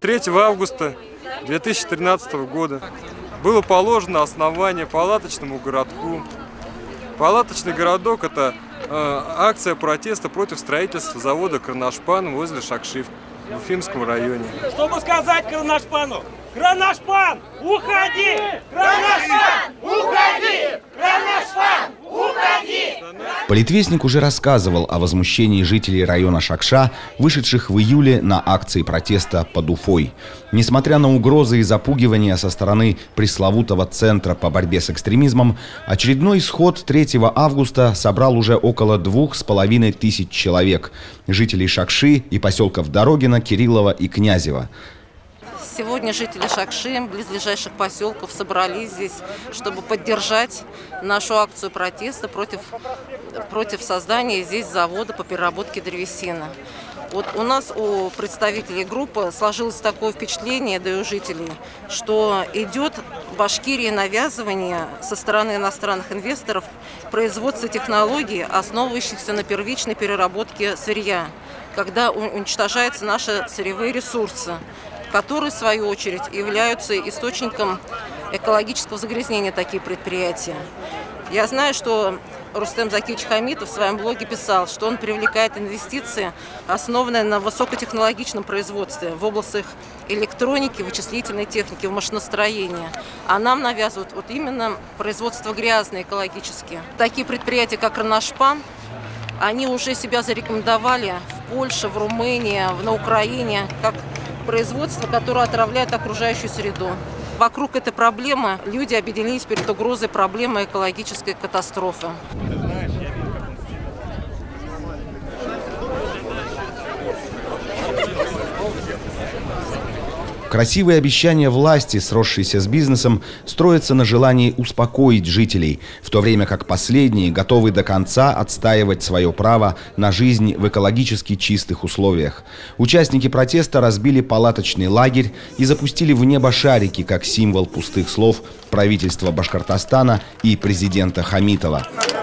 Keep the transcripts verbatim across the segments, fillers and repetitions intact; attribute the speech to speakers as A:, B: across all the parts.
A: третьего августа две тысячи тринадцатого года было положено основание палаточному городку. Палаточный городок – это э, акция протеста против строительства завода «Кронашпан» возле Шакши в Уфимском районе.
B: Чтобы сказать Кронашпану: Кронашпан, уходи! Кронашпан, уходи! Кронашпан, уходи!
C: Политвестник уже рассказывал о возмущении жителей района Шакша, вышедших в июле на акции протеста под Уфой. Несмотря на угрозы и запугивания со стороны пресловутого Центра по борьбе с экстремизмом, очередной сход третьего августа собрал уже около двух с половиной тысяч человек, жителей Шакши и поселков Дорогино, Кириллова и Князева.
D: Сегодня жители Шакши, близлежащих поселков, собрались здесь, чтобы поддержать нашу акцию протеста против, против создания здесь завода по переработке древесины. Вот у нас, у представителей группы, сложилось такое впечатление, да и у жителей, что идет в Башкирии навязывание со стороны иностранных инвесторов производства технологий, основывающихся на первичной переработке сырья, когда уничтожаются наши сырьевые ресурсы, которые, в свою очередь, являются источником экологического загрязнения таких предприятий. Я знаю, что Рустем Закиевич Хамитов в своем блоге писал, что он привлекает инвестиции, основанные на высокотехнологичном производстве в областях электроники, вычислительной техники, в машиностроении. А нам навязывают вот именно производство грязное, экологически. Такие предприятия, как Кронашпан, они уже себя зарекомендовали в Польше, в Румынии, на Украине, как производство, которое отравляет окружающую среду. Вокруг этой проблемы люди объединились перед угрозой проблемы экологической катастрофы.
C: Красивые обещания власти, сросшиеся с бизнесом, строятся на желании успокоить жителей, в то время как последние готовы до конца отстаивать свое право на жизнь в экологически чистых условиях. Участники протеста разбили палаточный лагерь и запустили в небо шарики как символ пустых слов правительства Башкортостана и президента Хамитова.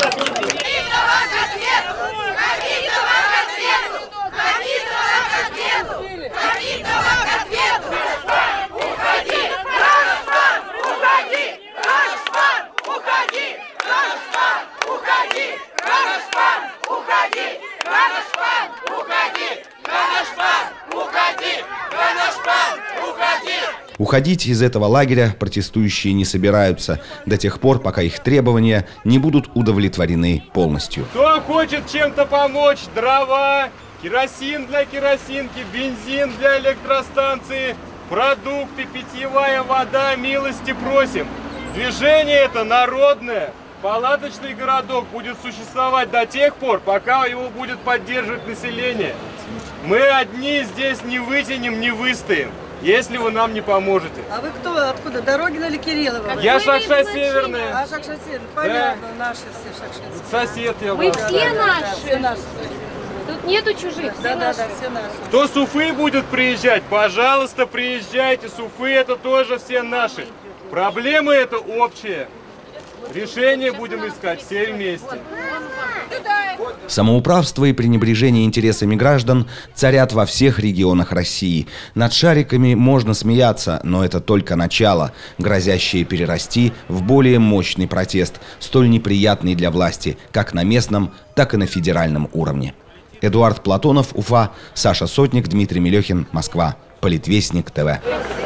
C: Уходить из этого лагеря протестующие не собираются до тех пор, пока их требования не будут удовлетворены полностью.
A: Кто хочет чем-то помочь? Дрова, керосин для керосинки, бензин для электростанции, продукты, питьевая вода, милости просим. Движение это народное. Палаточный городок будет существовать до тех пор, пока его будет поддерживать население. Мы одни здесь не вытянем, не выстоим, если вы нам не поможете.
E: А вы кто? Откуда? Дорогино или Кириллова?
A: Я Шакша Северная.
E: А Шакша Северная, понятно, да. Наши все Шакшинские.
A: Сосед я.
F: Мы
A: вас.
F: все
E: да,
F: наши.
E: Да, все наши.
F: Тут нету чужих, все
E: да,
F: наши.
E: Да, да, все наши.
A: Кто с Уфы будет приезжать, пожалуйста, приезжайте. С Уфы это тоже все наши. Проблемы это общие. Решение будем искать все вместе.
C: Самоуправство и пренебрежение интересами граждан царят во всех регионах России. Над шариками можно смеяться, но это только начало, грозящее перерасти в более мощный протест, столь неприятный для власти, как на местном, так и на федеральном уровне. Эдуард Платонов, Уфа, Саша Сотник, Дмитрий Мелехин, Москва. Политвестник ТВ.